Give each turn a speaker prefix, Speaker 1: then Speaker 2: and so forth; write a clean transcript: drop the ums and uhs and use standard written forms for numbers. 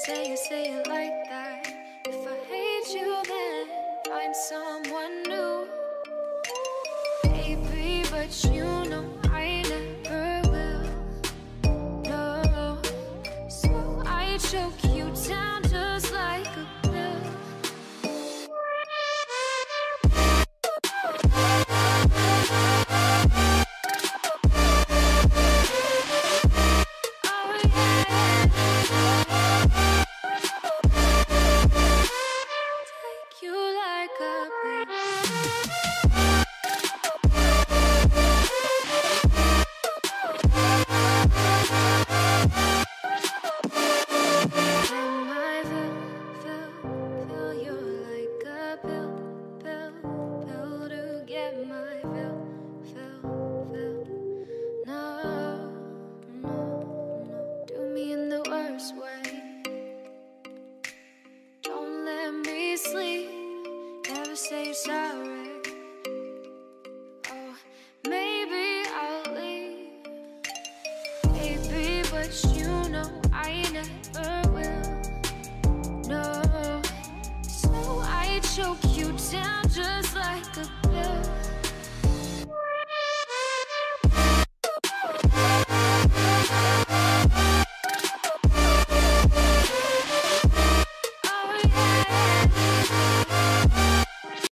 Speaker 1: say it like that. If I hate you, then find someone new. Baby, but you know I never will. No, so I choke you down just like a pill. Say sorry. Oh, maybe I'll leave. Baby, but you know I never